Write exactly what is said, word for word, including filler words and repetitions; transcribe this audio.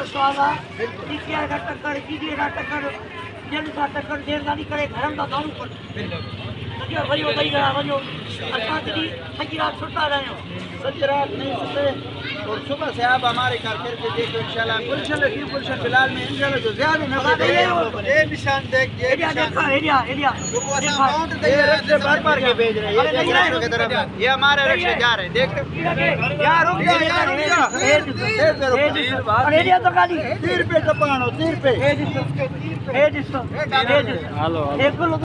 स्वाहा इकिया का टक्कर कीजिए का टक्कर जल्द सा टक्कर देर ना करे धर्म का दारू कर सॼो वरी वही करा वञो असां कॾहिं सॼी रात सुता रहियो सॼी रात नहीं सुते और सुबह से आप हमारे घर करके देखो इंशाल्लाह गुलशन की गुलशन फिलहाल में इंशाल्लाह जो ज्यादा नफा दे हम लोगों ने ये निशान देख ये देखा एरिया एरिया जो अमाउंट दे रहे बार बार के भेज रहे हैं ये देखो की तरफ ये हमारे रिक्शे जा रहे हैं देख रहे यार रुक जा यार रुक जा और एरिया तो गाड़ी तीस रुपए का पानो तीस रुपए ए दिसो ए दिसो हेलो एक